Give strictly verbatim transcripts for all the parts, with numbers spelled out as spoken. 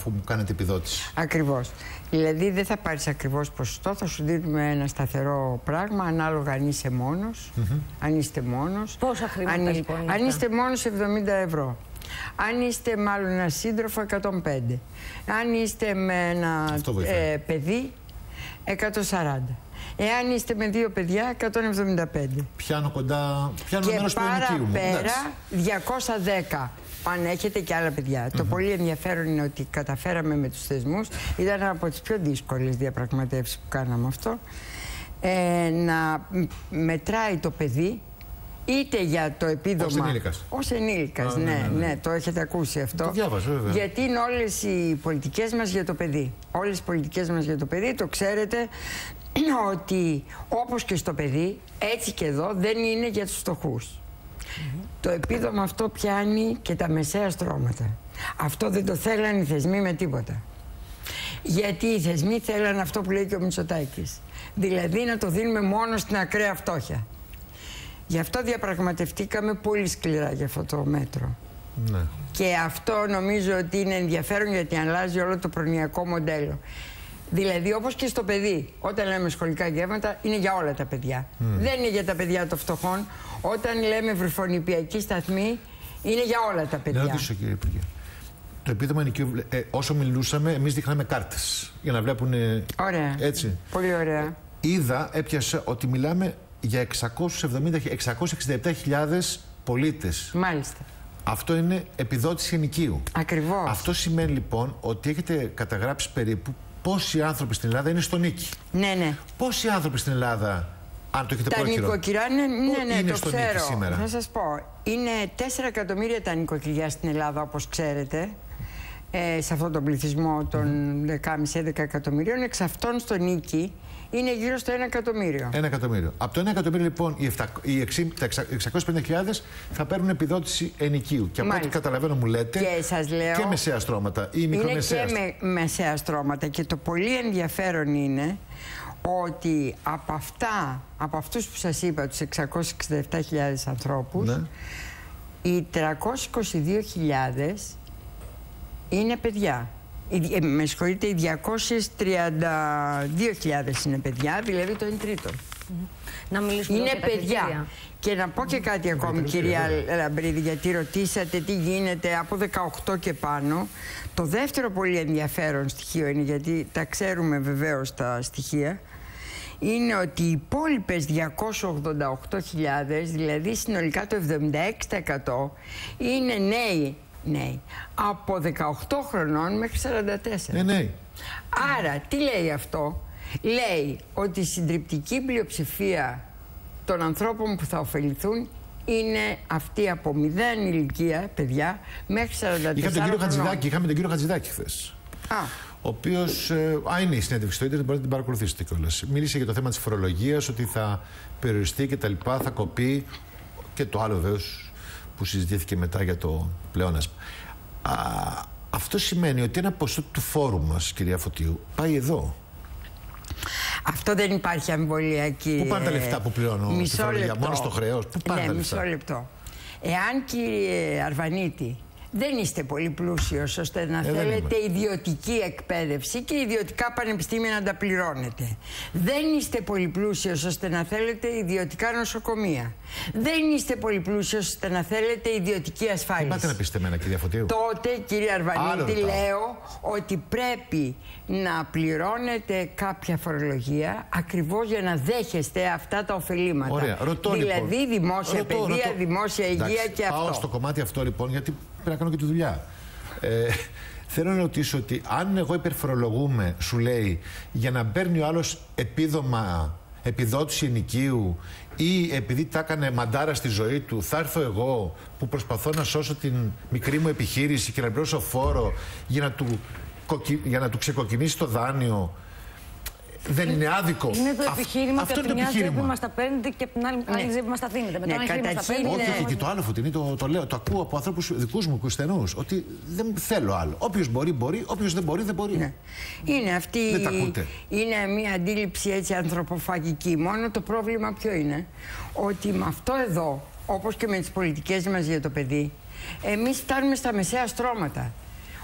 αφού μου κάνετε επιδότηση. Ακριβώς. Δηλαδή δεν θα πάρεις ακριβώς ποσοστό, θα σου δίνουμε ένα σταθερό πράγμα, ανάλογα αν είσαι μόνος, mm-hmm. αν είστε μόνος. Πόσα χρήματα αν, λοιπόν είναι αν αυτά? είστε μόνος, εβδομήντα ευρώ. Αν είστε μάλλον ένα σύντροφο, εκατόν πέντε. Αν είστε με ένα ε, παιδί, εκατόν σαράντα. Εάν είστε με δύο παιδιά, εκατόν εβδομήντα πέντε. Πιάνω κοντά, πιάνω και μέρος του ενοικίου μου. πέρα, διακόσια δέκα. Αν έχετε και άλλα παιδιά. Mm-hmm. Το πολύ ενδιαφέρον είναι ότι καταφέραμε με τους θεσμούς, ήταν από τις πιο δύσκολες διαπραγματεύσεις που κάναμε αυτό, ε, να μετράει το παιδί είτε για το επίδομα. Ως ενήλικας. Ως ενήλικας, ναι, ναι, ναι, ναι, ναι, το έχετε ακούσει αυτό. Το διάβαζα, βέβαια. Γιατί είναι όλες οι πολιτικές μας για το παιδί. Όλες οι πολιτικές μας για το παιδί, το ξέρετε ότι όπως και στο παιδί, έτσι και εδώ δεν είναι για τους φτωχούς. Mm-hmm. Το επίδομα αυτό πιάνει και τα μεσαία στρώματα. Αυτό δεν το θέλαν οι θεσμοί με τίποτα. Γιατί οι θεσμοί θέλαν αυτό που λέει και ο Μητσοτάκης. Δηλαδή να το δίνουμε μόνο στην ακραία φτώχεια. Γι' αυτό διαπραγματευτήκαμε πολύ σκληρά για αυτό το μέτρο. Ναι. Και αυτό νομίζω ότι είναι ενδιαφέρον γιατί αλλάζει όλο το προνοιακό μοντέλο. Δηλαδή, όπως και στο παιδί, όταν λέμε σχολικά γεύματα, είναι για όλα τα παιδιά. Mm. Δεν είναι για τα παιδιά των φτωχών. Όταν λέμε βρυφονιπιακή σταθμή, είναι για όλα τα παιδιά. Να ρωτήσω, κύριε Υπουργέ. Το επίδομα ενοικίου, ε, όσο μιλούσαμε, εμείς δείχναμε κάρτες για να βλέπουν. Ωραία. Έτσι. Πολύ ωραία. Είδα, έπιασα ότι μιλάμε για εξακόσιες εξήντα επτά χιλιάδες πολίτες. Μάλιστα. Αυτό είναι επιδότηση ενοικίου. Ακριβώς. Αυτό σημαίνει λοιπόν ότι έχετε καταγράψει περίπου πόσοι άνθρωποι στην Ελλάδα είναι στο νίκη. Ναι, ναι. Πόσοι άνθρωποι στην Ελλάδα, αν το έχετε τα πρόχειρο, νοικοκυριά, ναι, ναι, ναι, είναι το στο ξέρω. νίκη σήμερα? Θα σας πω. Είναι τέσσερα εκατομμύρια τα νοικοκυριά στην Ελλάδα, όπως ξέρετε. Ε, σε αυτόν τον πληθυσμό των δεκάμισι με έντεκα εκατομμυρίων. Εξ αυτών στο νίκη είναι γύρω στο ένα εκατομμύριο. Ένα εκατομμύριο. Από το ένα εκατομμύριο, λοιπόν, οι, οι εξακόσιες πενήντα χιλιάδες θα παίρνουν επιδότηση ενοικίου. Και από ό,τι καταλαβαίνω, μου λέτε. Και σας λέω. Και μεσαία στρώματα ή μικρομεσαία. Είναι και με, μεσαία στρώματα. Και το πολύ ενδιαφέρον είναι ότι από αυτά, από αυτούς που σας είπα, τους εξακόσιες εξήντα επτά χιλιάδες ανθρώπους, ναι, οι τριακόσιες είκοσι δύο χιλιάδες είναι παιδιά. Ε, με συγχωρείτε, οι διακόσιες τριάντα δύο χιλιάδες είναι παιδιά, δηλαδή το εν τρίτο. Mm-hmm. Να μιλήσουμε είναι για παιδιά. κριτήρια. Και να πω και κάτι mm-hmm. ακόμη, κυρία Λαμπρίδη, γιατί ρωτήσατε τι γίνεται από δεκαοκτώ και πάνω. Το δεύτερο πολύ ενδιαφέρον στοιχείο είναι, γιατί τα ξέρουμε βεβαίως τα στοιχεία, είναι ότι οι υπόλοιπες διακόσιες ογδόντα οκτώ χιλιάδες, δηλαδή συνολικά το εβδομήντα έξι τοις εκατό, είναι νέοι. Ναι, από δεκαοκτώ χρονών μέχρι σαράντα τέσσερα. Ναι, ναι. Άρα, τι λέει αυτό? Λέει ότι η συντριπτική πλειοψηφία των ανθρώπων που θα ωφεληθούν είναι αυτοί από μηδέν ηλικία, παιδιά, μέχρι σαράντα τέσσερα Είχαμε τον κύριο χρονών. Χατζηδάκη, είχαμε τον κύριο Χατζηδάκη χθες. Α. Ο οποίος, ε, α, είναι η συνέντευξη στο ίντερνετ, μπορείτε να την παρακολουθήσετε κιόλας. Μίλησε για το θέμα της φορολογίας, ότι θα περιοριστεί και τα λοιπά, θα κοπεί, και το άλλο βεβαίως που συζητήθηκε μετά για το πλεόνασμα. Α, αυτό σημαίνει ότι ένα ποσό του φόρου μας, κυρία Φωτίου, πάει εδώ. Αυτό δεν υπάρχει αμφιβολία, κύριε. Πού πάνε τα λεφτά που πληρώνω στη φορολογία? Μόνο στο χρέος? Πού πάνε ναι, τα λεφτά? μισό λεπτό. Εάν, κύριε Αρβανίτη, δεν είστε πολύ πλούσιος ώστε να ε, θέλετε ιδιωτική εκπαίδευση και ιδιωτικά πανεπιστήμια να τα πληρώνετε. Δεν είστε πολύ πλούσιος ώστε να θέλετε ιδιωτικά νοσοκομεία. Δεν είστε πολύ πλούσιος ώστε να θέλετε ιδιωτική ασφάλιση. Δεν πάτε να πείστε εμένα, κυρία Φωτίου. Τότε, κύριε Αρβανίτη, λέω ότι πρέπει να πληρώνετε κάποια φορολογία ακριβώς για να δέχεστε αυτά τα ωφελήματα. Ωραία. Ρωτώ, δηλαδή λοιπόν, δημόσια ρωτώ, παιδεία, ρωτώ. δημόσια υγεία. Εντάξει, και αυτό. Πάω στο κομμάτι αυτό, λοιπόν, γιατί πρέπει να κάνω και τη δουλειά. Ε, θέλω να ρωτήσω ότι αν εγώ υπερφορολογούμε, σου λέει, για να παίρνει ο άλλος επίδομα, επιδότηση ενοικίου, ή επειδή τα έκανε μαντάρα στη ζωή του, θα έρθω εγώ που προσπαθώ να σώσω την μικρή μου επιχείρηση και να πληρώσω φόρο για να του, για να του ξεκοκκινήσει το δάνειο? Δεν είναι άδικο? Είναι το επιχείρημα αυτό και από τη μια επιχείρημα. τσέπη μας τα παίρνετε και από την άλλη, ναι. άλλη τσέπη μας τα δίνετε. Με ναι, το ένα μας τα παίρνετε. Όχι, όχι, και το άλλο, Φωτεινή, το, το λέω, το ακούω από ανθρώπους δικούς μου, στενούς, ότι δεν θέλω άλλο. Όποιος μπορεί, μπορεί, όποιος δεν μπορεί, δεν μπορεί. Ναι. Είναι αυτή. Δεν τα ακούτε. Είναι μια αντίληψη έτσι ανθρωποφαγική. Μόνο το πρόβλημα ποιο είναι? Ότι με αυτό εδώ, όπως και με τις πολιτικές μας για το παιδί, εμείς φτάνουμε στα μεσαία στρώματα.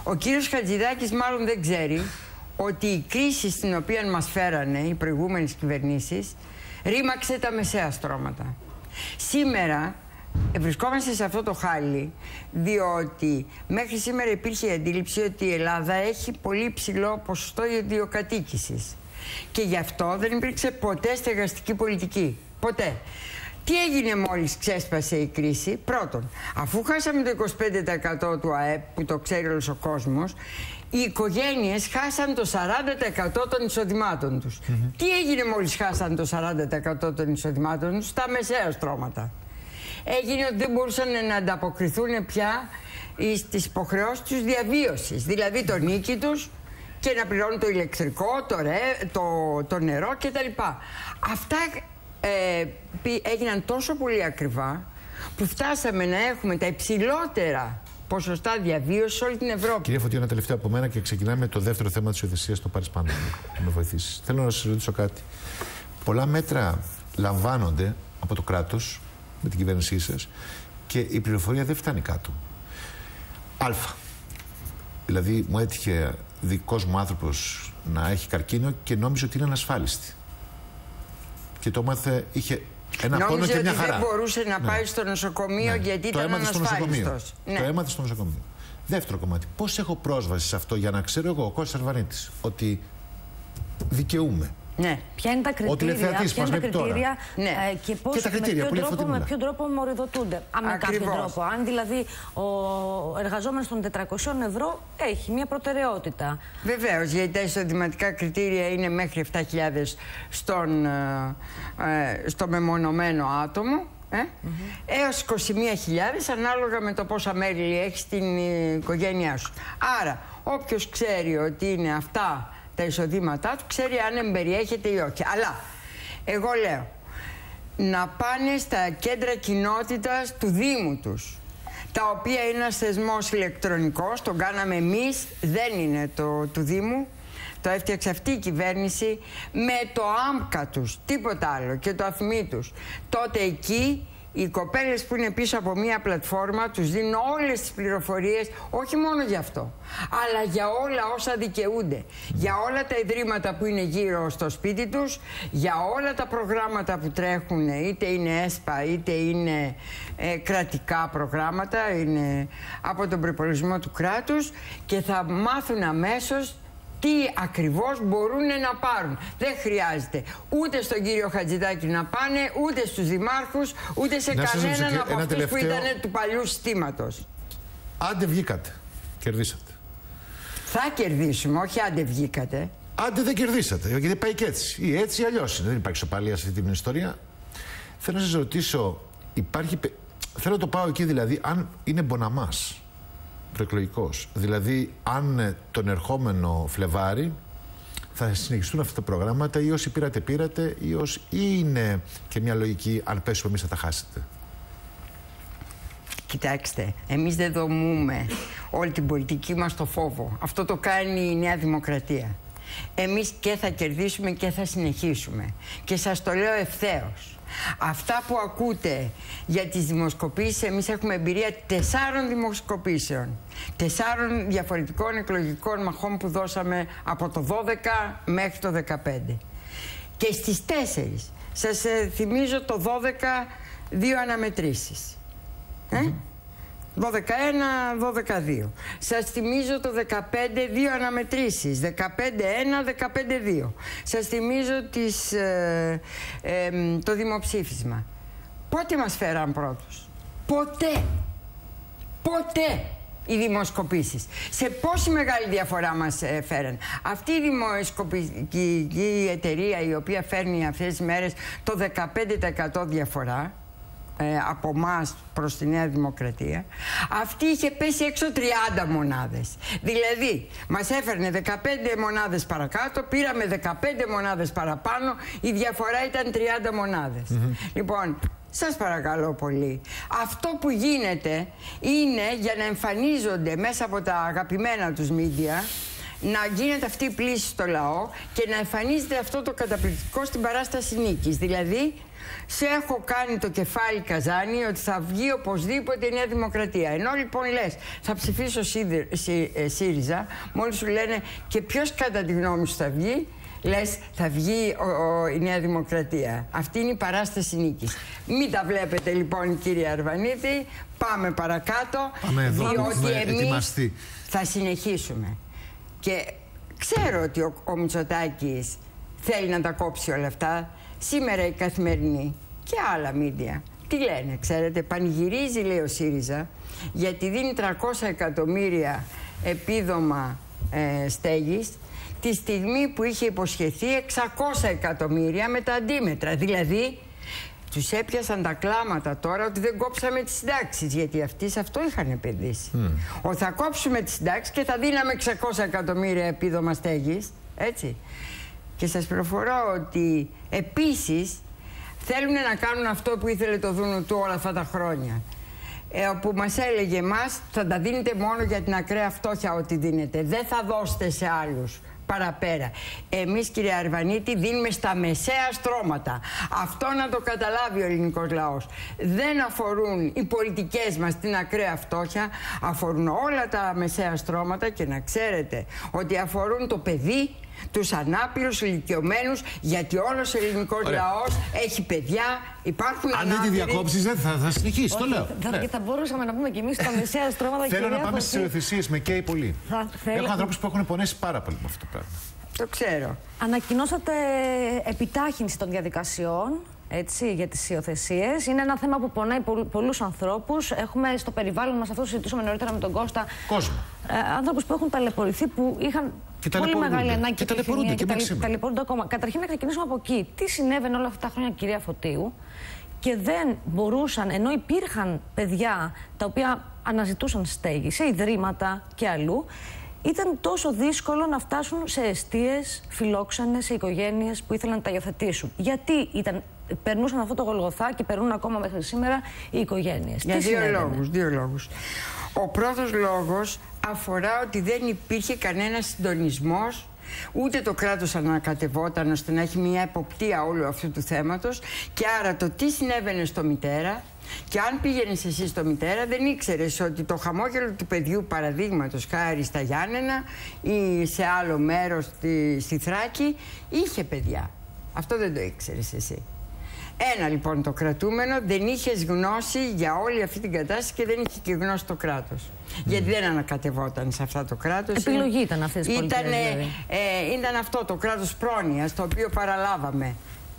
Ο κύριος Χατζηδάκης μάλλον δεν ξέρει ότι η κρίση στην οποία μας φέρανε οι προηγούμενες κυβερνήσεις ρήμαξε τα μεσαία στρώματα. Σήμερα βρισκόμαστε σε αυτό το χάλι διότι μέχρι σήμερα υπήρχε η αντίληψη ότι η Ελλάδα έχει πολύ ψηλό ποσοστό ιδιοκατοίκησης και γι' αυτό δεν υπήρξε ποτέ στεγαστική πολιτική. Ποτέ. Τι έγινε μόλις ξέσπασε η κρίση? Πρώτον, αφού χάσαμε το είκοσι πέντε τοις εκατό του ΑΕΠ που το ξέρει όλος ο κόσμος, οι οικογένειες χάσαν το σαράντα τοις εκατό των εισοδημάτων τους. Mm-hmm. Τι έγινε μόλις χάσαν το σαράντα τοις εκατό των εισοδημάτων τους? Στα μεσαία στρώματα. Έγινε ότι δεν μπορούσαν να ανταποκριθούν πια στις υποχρεώσεις τους διαβίωσης, δηλαδή το νίκη τους και να πληρώνουν το ηλεκτρικό, το, ρε, το, το νερό κτλ. Αυτά ε, έγιναν τόσο πολύ ακριβά που φτάσαμε να έχουμε τα υψηλότερα ποσοστά διαβίωσης σε όλη την Ευρώπη. Κυρία Φωτή, ένα τελευταίο από μένα και ξεκινάμε με το δεύτερο θέμα της υιοθεσίας, το πάρεις πάνω να με βοηθήσεις. Θέλω να σας ρωτήσω κάτι. Πολλά μέτρα λαμβάνονται από το κράτος με την κυβέρνησή σας και η πληροφορία δεν φτάνει κάτω. Αλφα. Δηλαδή μου έτυχε δικός μου άνθρωπος να έχει καρκίνο και νόμιζε ότι είναι ανασφάλιστη. Και το μάθε, είχε ένα πόνο και μια χαρά. Δεν μπορούσε να ναι. πάει στο νοσοκομείο ναι. γιατί το ήταν ανασφάλιστος. Ναι. Το έμαθε στο νοσοκομείο. Δεύτερο κομμάτι. Πώς έχω πρόσβαση σε αυτό για να ξέρω εγώ, ο Κώστας Αρβανίτης, ότι δικαιούμαι. Ναι. Ποια είναι τα κριτήρια, ποια είναι τα κριτήρια ναι. ε, και, πώς, και με, ποιο τρόπο, με ποιο τρόπο μοριδοτούνται. Με κάποιο τρόπο. Αν δηλαδή ο εργαζόμενος των τετρακοσίων ευρώ έχει μια προτεραιότητα. Βεβαίως, γιατί τα εισοδηματικά κριτήρια είναι μέχρι επτά χιλιάδες στον, ε, ε, στο μεμονωμένο άτομο. Ε? Mm-hmm. Έως είκοσι μία χιλιάδες ανάλογα με το πόσα μέλη έχει στην οικογένειά σου. Άρα, όποιος ξέρει ότι είναι αυτά τα εισοδήματά του, ξέρει αν εμπεριέχεται ή όχι. Αλλά εγώ λέω να πάνε στα κέντρα κοινότητας του Δήμου τους, τα οποία είναι ένας θεσμός ηλεκτρονικός, τον κάναμε εμείς, δεν είναι το του Δήμου, το έφτιαξε αυτή η κυβέρνηση, με το άμκα τους, τίποτα άλλο, και το αθμί τους. Τότε εκεί οι κοπέλες που είναι πίσω από μία πλατφόρμα τους δίνουν όλες τις πληροφορίες, όχι μόνο για αυτό, αλλά για όλα όσα δικαιούνται. Για όλα τα ιδρύματα που είναι γύρω στο σπίτι τους, για όλα τα προγράμματα που τρέχουν, είτε είναι ΕΣΠΑ, είτε είναι ε, κρατικά προγράμματα, είναι από τον προϋπολογισμό του κράτους, και θα μάθουν αμέσως τι ακριβώς μπορούν να πάρουν. Δεν χρειάζεται ούτε στον κύριο Χατζηδάκη να πάνε, ούτε στους δημάρχους, ούτε σε να κανέναν από αυτούς τελευταίο... που ήταν του παλιού συστήματος. Άντε βγήκατε, κερδίσατε. Θα κερδίσουμε, όχι άντε βγήκατε. Άντε δεν κερδίσατε, γιατί πάει και έτσι. Ή έτσι ή αλλιώς. Δεν υπάρχει σοπαλία σε αυτή την ιστορία. Θέλω να σας ρωτήσω, υπάρχει... θέλω να το πάω εκεί δηλαδή, αν είναι μποναμάς προεκλογικός. Δηλαδή, αν τον ερχόμενο Φλεβάρι θα συνεχιστούν αυτά τα προγράμματα, ή όσοι πήρατε, πήρατε, ή όσοι... ή είναι και μια λογική, αν πέσουμε εμείς θα τα χάσετε. Κοιτάξτε, εμείς δεν δομούμε όλη την πολιτική μας στο φόβο. Αυτό το κάνει η Νέα Δημοκρατία. Εμείς και θα κερδίσουμε και θα συνεχίσουμε. Και σας το λέω ευθέως. Αυτά που ακούτε για τις δημοσκοπήσεις, εμείς έχουμε εμπειρία τεσσάρων δημοσκοπήσεων. Τεσσάρων διαφορετικών εκλογικών μαχών που δώσαμε από το δώδεκα μέχρι το δεκαπέντε. Και στις τέσσερις, σας ε, θυμίζω το δώδεκα, δύο αναμετρήσεις. Ε? Mm-hmm. δώδεκα ένα, δώδεκα δύο. Σας θυμίζω το δεκαπέντε, δύο αναμετρήσεις. δεκαπέντε ένα, δεκαπέντε δύο. Σας θυμίζω τις, ε, ε, το δημοψήφισμα. Πότε μας φέραν πρώτους? Ποτέ. Ποτέ οι δημοσκοπήσεις. Σε πόση μεγάλη διαφορά μας ε, φέραν. Αυτή η δημοσκοπική εταιρεία η οποία φέρνει αυτές τις μέρες το δεκαπέντε τοις εκατό διαφορά, Ε, από εμάς προς τη Νέα Δημοκρατία, αυτή είχε πέσει έξω τριάντα μονάδες. Δηλαδή, μας έφερνε δεκαπέντε μονάδες παρακάτω, πήραμε δεκαπέντε μονάδες παραπάνω, η διαφορά ήταν τριάντα μονάδες. Mm-hmm. Λοιπόν, σας παρακαλώ πολύ, αυτό που γίνεται είναι για να εμφανίζονται μέσα από τα αγαπημένα τους μίντια να γίνεται αυτή η πλήση στο λαό και να εμφανίζεται αυτό το καταπληκτικό στην παράσταση νίκης. Δηλαδή, σε έχω κάνει το κεφάλι καζάνι ότι θα βγει οπωσδήποτε η Νέα Δημοκρατία. Ενώ λοιπόν λες, θα ψηφίσω ΣΥΡΙΖΑ, μόλις σου λένε και ποιος κατά τη γνώμη σου θα βγει, λες θα βγει ο, ο, η Νέα Δημοκρατία. Αυτή είναι η παράσταση νίκης. Μην τα βλέπετε λοιπόν, κύριε Αρβανίτη, πάμε παρακάτω, πάμε εδώ, διότι εμείς θα συνεχίσουμε. Και ξέρω ότι ο, ο Μητσοτάκης θέλει να τα κόψει όλα αυτά. Σήμερα η Καθημερινή και άλλα μίντια τι λένε, ξέρετε, πανηγυρίζει, λέει ο ΣΥΡΙΖΑ, γιατί δίνει τριακόσια εκατομμύρια επίδομα ε, στέγης, τη στιγμή που είχε υποσχεθεί εξακόσια εκατομμύρια με τα αντίμετρα. Δηλαδή, τους έπιασαν τα κλάματα τώρα ότι δεν κόψαμε τις συντάξεις, γιατί αυτοί σε αυτό είχαν επενδύσει. Mm. Ότι θα κόψουμε τις συντάξεις και θα δίναμε εξακόσια εκατομμύρια επίδομα στέγης, έτσι. Και σας πληροφορώ ότι επίσης θέλουν να κάνουν αυτό που ήθελε το Δούνου του όλα αυτά τα χρόνια. Ε, όπου μας έλεγε εμάς, θα τα δίνετε μόνο για την ακραία φτώχεια ό,τι δίνετε. Δεν θα δώσετε σε άλλους παραπέρα. Εμείς, κύριε Αρβανίτη, δίνουμε στα μεσαία στρώματα. Αυτό να το καταλάβει ο ελληνικός λαός. Δεν αφορούν οι πολιτικές μας την ακραία φτώχεια, αφορούν όλα τα μεσαία στρώματα και να ξέρετε ότι αφορούν το παιδί, τους ανάπηρους, ηλικιωμένους, γιατί όλος ο ελληνικός Ωραία. λαός έχει παιδιά, υπάρχουν αν ανάπηροι. δεν τη διακόψεις, δεν θα, θα συνεχίσει, το λέω. Θα, ναι. θα μπορούσαμε να πούμε κι εμείς τα μεσαία στρώματα. Θέλω να πάμε στις υιοθεσίες, με καίει πολύ. Θα, θέλω... Έχω ανθρώπους που έχουν πονέσει πάρα πολύ με αυτό το πράγμα. Το ξέρω. Ανακοινώσατε επιτάχυνση των διαδικασιών, έτσι, για τις υιοθεσίες. Είναι ένα θέμα που πονάει πολλούς ανθρώπους. Έχουμε στο περιβάλλον μας, αυτό συζητούσαμε νωρίτερα με τον Κώστα, κόσμο. Ε, ανθρώπους που έχουν ταλαιπωρηθεί, που είχαν πολύ μεγάλη ανάγκη και ταλαιπωρούνται και, και, και ταλαιπωρούνται ακόμα. Καταρχήν, να ξεκινήσουμε από εκεί. Τι συνέβαινε όλα αυτά τα χρόνια, κυρία Φωτίου, και δεν μπορούσαν, ενώ υπήρχαν παιδιά τα οποία αναζητούσαν στέγη σε ιδρύματα και αλλού, ήταν τόσο δύσκολο να φτάσουν σε εστίες, φιλόξενες, σε οικογένειες που ήθελαν να τα υιοθετήσουν. Γιατί ήταν, περνούσαν αυτό το Γολγοθά και περνούν ακόμα μέχρι σήμερα οι οικογένειες. Για δύο λόγους, δύο λόγους. Ο πρώτος λόγος αφορά ότι δεν υπήρχε κανένας συντονισμός, ούτε το κράτος ανακατευόταν ώστε να έχει μια εποπτεία όλου αυτού του θέματος, και άρα το τι συνέβαινε στο μητέρα. Και αν πήγαινες εσύ στο μητέρα, δεν ήξερες ότι το χαμόγελο του παιδιού, παραδείγματος χάρη στα Γιάννενα ή σε άλλο μέρος στη, στη Θράκη, είχε παιδιά. Αυτό δεν το ήξερες εσύ. Ένα λοιπόν το κρατούμενο, δεν είχες γνώση για όλη αυτή την κατάσταση και δεν είχε και γνώση το κράτος. Mm. Γιατί δεν ανακατευόταν σε αυτά το κράτος. Επιλογή ήταν αυτές τις πολιτικές, δηλαδή. ε, Ήταν αυτό το κράτος πρόνοιας, το οποίο παραλάβαμε.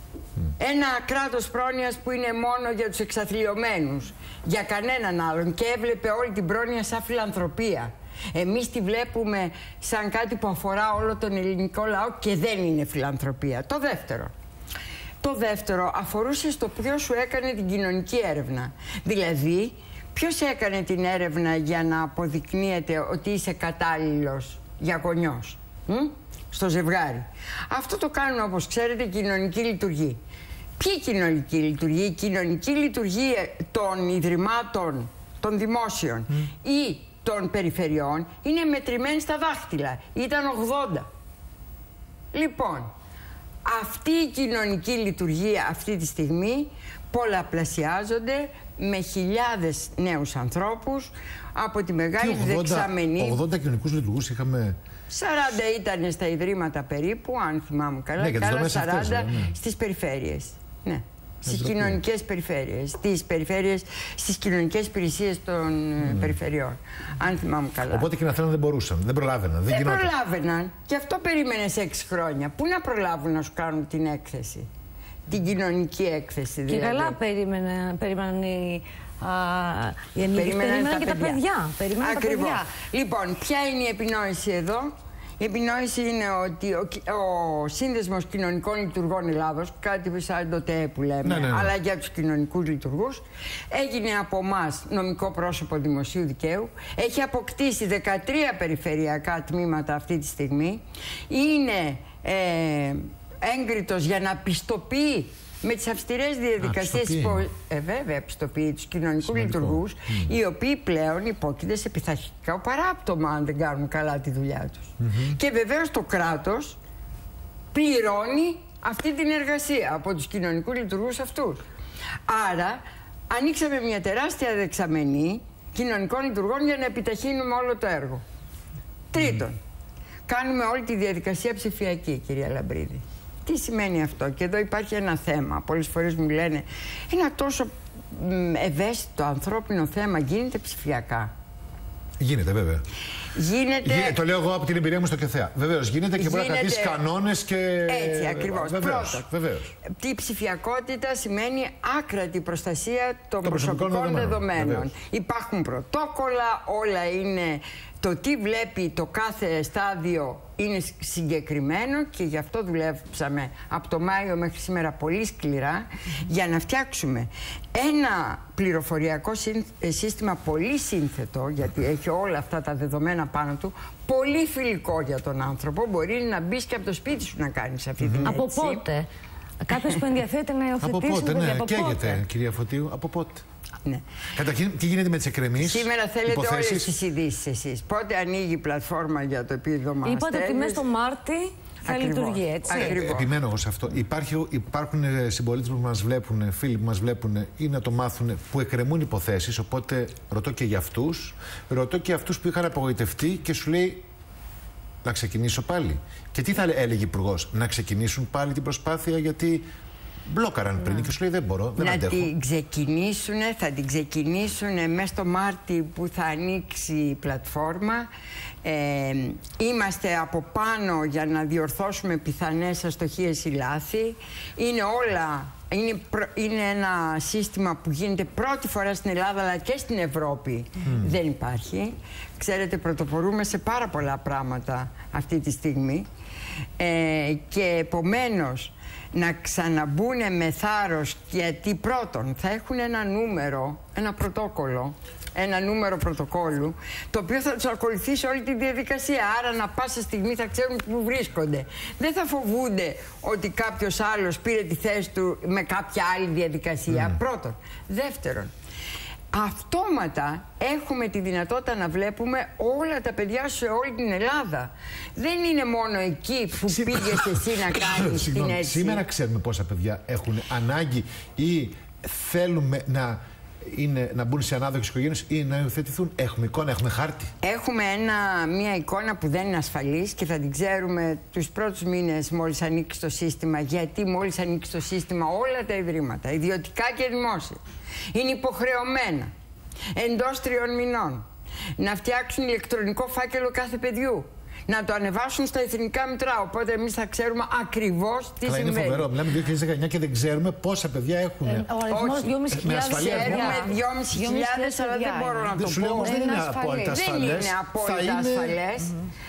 Ένα κράτος πρόνοιας που είναι μόνο για τους εξαθλιωμένους, για κανέναν άλλον, και έβλεπε όλη την πρόνοια σαν φιλανθρωπία. Εμείς τη βλέπουμε σαν κάτι που αφορά όλο τον ελληνικό λαό και δεν είναι φιλανθρωπία. Το δεύτερο. Το δεύτερο αφορούσε στο ποιος σου έκανε την κοινωνική έρευνα. Δηλαδή, ποιος έκανε την έρευνα για να αποδεικνύεται ότι είσαι κατάλληλος για γονιός. Μ? Στο ζευγάρι. Αυτό το κάνουν, όπως ξέρετε, κοινωνική λειτουργία. Ποιη κοινωνική λειτουργία? Η κοινωνική λειτουργία των ιδρυμάτων, των δημόσιων mm. ή των περιφερειών είναι μετρημένη στα δάχτυλα. Ήταν ογδόντα. Λοιπόν, αυτή η κοινωνική λειτουργία αυτή τη στιγμή πολλαπλασιάζονται με χιλιάδες νέους ανθρώπους από τη μεγάλη δεξαμενή. ογδόντα κοινωνικούς λειτουργούς είχαμε... σαράντα ήταν στα ιδρύματα περίπου, αν θυμάμαι καλά, ναι, και άλλα σαράντα αυτές, ναι. στις περιφέρειες. Ναι. Στις κοινωνικές περιφέρειες, στις περιφέρειες, στις κοινωνικές υπηρεσίες των mm. περιφερειών, αν θυμάμαι καλά. Οπότε και να θέλουν δεν μπορούσαν, δεν προλάβαιναν. Δεν, δεν προλάβαιναν. Και αυτό περίμενες έξι χρόνια. Πού να προλάβουν να σου κάνουν την έκθεση, την κοινωνική έκθεση δηλαδή. Και καλά περίμεναν οι... Α, οι ενήλικες περίμεναν και τα παιδιά. παιδιά. Περίμεναν τα παιδιά. Λοιπόν, ποια είναι η επινόηση εδώ? Η επινόηση είναι ότι ο, ο Σύνδεσμος Κοινωνικών Λειτουργών Ελλάδος, κάτι σαν το ΤΕ που λέμε, ναι, ναι, ναι. αλλά για τους κοινωνικούς λειτουργούς, έγινε από εμάς νομικό πρόσωπο δημοσίου δικαίου, έχει αποκτήσει δεκατρία περιφερειακά τμήματα αυτή τη στιγμή, είναι ε, έγκριτος για να πιστοποιεί με τις αυστηρές διαδικασίες. Υπο... Ε, βέβαια, επιστοποιεί τους κοινωνικούς λειτουργούς, mm. οι οποίοι πλέον υπόκεινται σε πειθαρχικό παράπτωμα αν δεν κάνουν καλά τη δουλειά τους. Mm-hmm. Και βεβαίως το κράτος πληρώνει αυτή την εργασία από τους κοινωνικούς λειτουργούς αυτούς. Άρα, ανοίξαμε μια τεράστια δεξαμενή κοινωνικών λειτουργών για να επιταχύνουμε όλο το έργο. Τρίτον, mm. κάνουμε όλη τη διαδικασία ψηφιακή, κυρία Λαμπρίδη. Τι σημαίνει αυτό? Και εδώ υπάρχει ένα θέμα. Πολλές φορές μου λένε, ένα τόσο ευαίσθητο ανθρώπινο θέμα γίνεται ψηφιακά. Γίνεται, βέβαια. Γίνεται... Γίνεται, το λέω εγώ από την εμπειρία μου στο ΚΕΘΕΑ. Βεβαίως, γίνεται και μπορεί να κρατήσει κανόνες και... Έτσι, ακριβώς. Βεβαίως, Πρώτον, βεβαίως. η ψηφιακότητα σημαίνει άκρατη προστασία των το προσωπικών δεδομένων. δεδομένων. Υπάρχουν πρωτόκολλα, όλα είναι... Το τι βλέπει το κάθε στάδιο είναι συγκεκριμένο και γι' αυτό δουλέψαμε από το Μάιο μέχρι σήμερα πολύ σκληρά mm-hmm. για να φτιάξουμε ένα πληροφοριακό σύστημα πολύ σύνθετο, γιατί έχει όλα αυτά τα δεδομένα πάνω του, πολύ φιλικό για τον άνθρωπο. Μπορεί να μπει και από το σπίτι σου να κάνεις αυτή mm-hmm. την αίτηση. Από πότε? Κάποιος που ενδιαφέρεται να υιοθετήσει. Από πότε, ναι, από καίγεται, πότε? Κυρία Φωτίου, από πότε? Ναι. Καταρχήν, τι γίνεται με τις εκκρεμείς Σήμερα θέλετε υποθέσεις? όλες τις ειδήσεις εσείς. Πότε ανοίγει η πλατφόρμα για το επίδομα Είπατε αστέλνης. ότι μέσα στο Μάρτι θα Ακριβώς. λειτουργεί, έτσι. Ακριβώς. Επιμένω εγώ σε αυτό. Υπάρχει, υπάρχουν συμπολίτες που μας βλέπουν, φίλοι που μας βλέπουν ή να το μάθουν, που εκκρεμούν υποθέσεις. Οπότε ρωτώ και για αυτούς. Ρωτώ και αυτούς που είχαν απογοητευτεί και σου λέει να ξεκινήσω πάλι. Και τι θα έλεγε ο Υπουργός? Να ξεκινήσουν πάλι την προσπάθεια, γιατί μπλόκαραν πριν και σου λέει δεν μπορώ, δεν να αντέχω. Να την ξεκινήσουν, θα την ξεκινήσουν μέσα στο Μάρτι που θα ανοίξει η πλατφόρμα. Ε, είμαστε από πάνω για να διορθώσουμε πιθανές αστοχίες ή λάθη. Είναι όλα, είναι, είναι ένα σύστημα που γίνεται πρώτη φορά στην Ελλάδα αλλά και στην Ευρώπη. Mm. Δεν υπάρχει. Ξέρετε, πρωτοπορούμε σε πάρα πολλά πράγματα αυτή τη στιγμή. Ε, και επομένως να ξαναμπούνε με θάρρος, γιατί πρώτον θα έχουν ένα νούμερο, ένα πρωτόκολλο, ένα νούμερο πρωτοκόλλου, το οποίο θα τους ακολουθήσει όλη τη διαδικασία. Άρα, να πάσα στιγμή θα ξέρουν που βρίσκονται. Δεν θα φοβούνται ότι κάποιος άλλος πήρε τη θέση του με κάποια άλλη διαδικασία. Mm. Πρώτον. Δεύτερον, αυτόματα έχουμε τη δυνατότητα να βλέπουμε όλα τα παιδιά σε όλη την Ελλάδα. Δεν είναι μόνο εκεί που Σή... πήγες εσύ να κάνεις την αίτηση. Σήμερα ξέρουμε πόσα παιδιά έχουν ανάγκη ή θέλουμε να, είναι, να μπουν σε ανάδοχες οικογένειες ή να υιοθετηθούν. Έχουμε εικόνα, έχουμε χάρτη. Έχουμε ένα, μια εικόνα που δεν είναι ασφαλής και θα την ξέρουμε τους πρώτους μήνες μόλις ανοίξει το σύστημα. Γιατί μόλις ανοίξει το σύστημα όλα τα ιδρύματα, ιδιωτικά και δημόσια, είναι υποχρεωμένα εντός τριών μηνών να φτιάξουν ηλεκτρονικό φάκελο κάθε παιδιού, να το ανεβάσουν στα εθνικά μητρά. Οπότε εμείς θα ξέρουμε ακριβώς τι Καλά, συμβαίνει. Είναι φοβερό. Μιλάμε δύο χιλιάδες δεκαεννιά και δεν ξέρουμε πόσα παιδιά έχουν. Ε, ο αριθμός δυόμισι χιλιάδες. Ξέρουμε δυόμισι χιλιάδες, αλλά δεν μπορώ να το πω. Δεν είναι απόλυτα ασφαλές. Δεν είναι απόλυτα ασφαλές.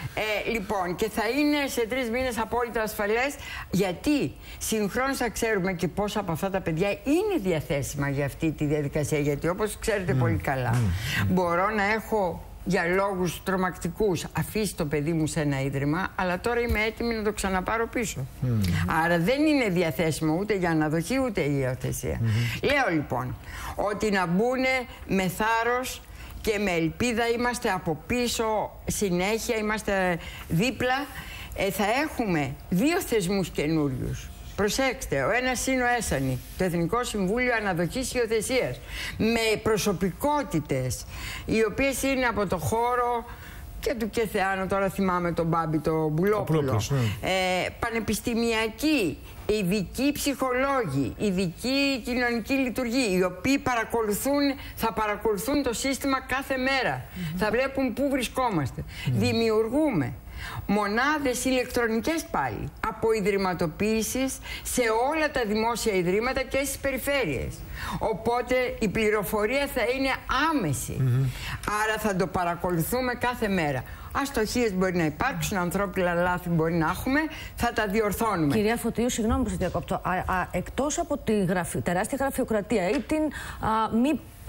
Ε, λοιπόν, και θα είναι σε τρεις μήνες απόλυτα ασφαλές, γιατί συγχρόνως θα ξέρουμε και πόσα από αυτά τα παιδιά είναι διαθέσιμα για αυτή τη διαδικασία. Γιατί όπως ξέρετε mm. πολύ καλά, mm. μπορώ να έχω για λόγους τρομακτικούς αφήσει το παιδί μου σε ένα ίδρυμα, αλλά τώρα είμαι έτοιμη να το ξαναπάρω πίσω. Mm. Άρα δεν είναι διαθέσιμο ούτε για αναδοχή ούτε η υιοθεσία. Mm. Λέω λοιπόν ότι να μπουν με θάρρος και με ελπίδα, είμαστε από πίσω συνέχεια, είμαστε δίπλα. Ε, θα έχουμε δύο θεσμούς καινούριους. Προσέξτε, ο ένας είναι ο ΕΣΑΝΗ, το Εθνικό Συμβούλιο Αναδοχής Υιοθεσίας, με προσωπικότητες οι οποίες είναι από το χώρο και του ΚΕΘΕΑΝΟ, τώρα θυμάμαι τον Μπάμπη, τον Μπουλόπουλο, ναι. ε, πανεπιστημιακοί, ειδικοί ψυχολόγοι, ειδικοί κοινωνικοί λειτουργοί, οι οποίοι παρακολουθούν, θα παρακολουθούν το σύστημα κάθε μέρα. Mm-hmm. Θα βλέπουν πού βρισκόμαστε. Mm-hmm. Δημιουργούμε μονάδες ηλεκτρονικές πάλι, από ιδρυματοποίησης σε όλα τα δημόσια ιδρύματα και στις περιφέρειες. Οπότε η πληροφορία θα είναι άμεση. Mm-hmm. Άρα θα το παρακολουθούμε κάθε μέρα. Αστοχίες μπορεί να υπάρξουν, ανθρώπινα λάθη μπορεί να έχουμε, θα τα διορθώνουμε. Κυρία Φωτίου, συγγνώμη που σας διακόπτω. Εκτός από τη γραφει... τεράστια γραφειοκρατία ή την α, μη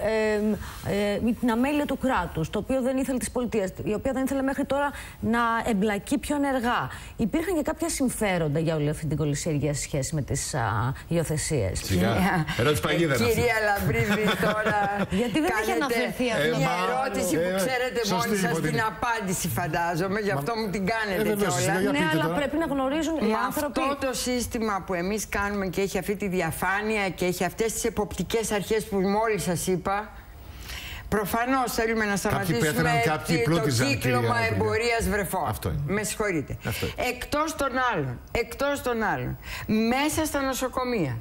ε, ε, την αμέλεια του κράτους, το οποίο δεν ήθελε της πολιτείας, η οποία δεν ήθελε μέχρι τώρα να εμπλακεί πιο ενεργά. Υπήρχαν και κάποια συμφέροντα για όλη αυτή την κολυσιεργία σε σχέση με τις υιοθεσίες. Σιγά. Ερώτηση παγίδα. Κυρία Λαμπρίδη, τώρα. Γιατί δεν έχει αναφερθεί αυτή η ερώτηση που ξέρετε μόνοι σας την είναι. απάντηση, φαντάζομαι, γι' αυτό μου την κάνετε ε, κιόλας. Ναι, αλλά πρέπει να γνωρίζουν οι άνθρωποι. Αυτό το σύστημα που εμείς κάνουμε και έχει αυτή τη διαφάνεια και έχει αυτές τις εποπτικές αρχές που μόλις σας είπα, προφανώς θέλουμε να σταματήσουμε το κύκλωμα εμπορίας βρεφών. Αυτό είναι. Με συγχωρείτε. Αυτό. Εκτός των άλλων, εκτός των άλλων, μέσα στα νοσοκομεία,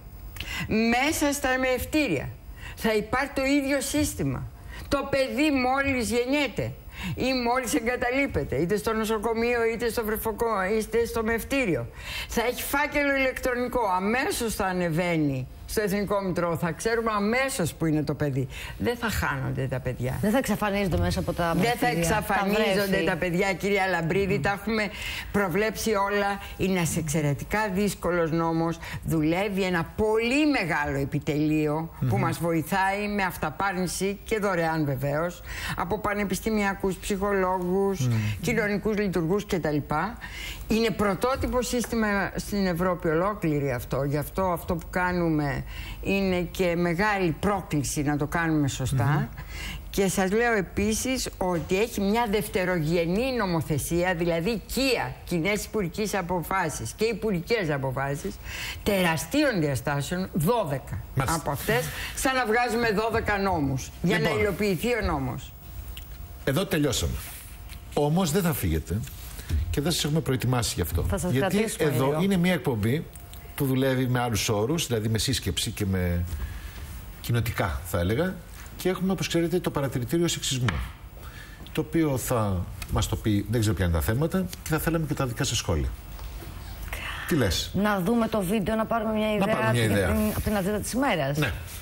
μέσα στα μεευτήρια, θα υπάρχει το ίδιο σύστημα. Το παιδί μόλις γεννιέται ή μόλις εγκαταλείπεται, είτε στο νοσοκομείο, είτε στο βρεφοκό, είτε στο μευτήριο, θα έχει φάκελο ηλεκτρονικό. Αμέσως θα ανεβαίνει στο Εθνικό Μητρό, θα ξέρουμε αμέσως που είναι το παιδί. Δεν θα χάνονται τα παιδιά. Δεν θα εξαφανίζονται μέσα από τα μευτήρια. Δεν θα εξαφανίζονται τα, τα παιδιά, κυρία Λαμπρίδη. Mm. Τα έχουμε προβλέψει όλα. Είναι ένας εξαιρετικά δύσκολος νόμος. Δουλεύει ένα πολύ μεγάλο επιτελείο mm-hmm. που μας βοηθάει με αυταπάρνηση και δωρεάν βεβαίως από πανεπιστημιακούς, ψυχολόγους, mm. κοινωνικούς λειτουργούς κτλ. Είναι πρωτότυπο σύστημα στην Ευρώπη ολόκληρη αυτό. Γι' αυτό αυτό που κάνουμε είναι και μεγάλη πρόκληση να το κάνουμε σωστά. Mm-hmm. Και σας λέω επίσης ότι έχει μια δευτερογενή νομοθεσία, δηλαδή ΚΙΑ, κοινές υπουργικές αποφάσεις και υπουργικές αποφάσεις, τεραστίων διαστάσεων, δώδεκα Μάλιστα. από αυτές, σαν να βγάζουμε δώδεκα νόμους, για λοιπόν, να υλοποιηθεί ο νόμος. Εδώ τελειώσαμε. Όμως δεν θα φύγετε και δεν σας έχουμε προετοιμάσει γι' αυτό. Γιατί εδώ λίγο. Είναι μια εκπομπή που δουλεύει με άλλους όρους, δηλαδή με σύσκεψη και με κοινοτικά θα έλεγα, και έχουμε, όπως ξέρετε, το παρατηρητήριο σεξισμού, το οποίο θα μας το πει, δεν ξέρω ποια είναι τα θέματα, και θα θέλαμε και τα δικά σας σχόλια. Τι λες? Να δούμε το βίντεο, να πάρουμε μια ιδέα, να πάρουμε μια ιδέα. από την ατζέντα της ημέρας. Ναι.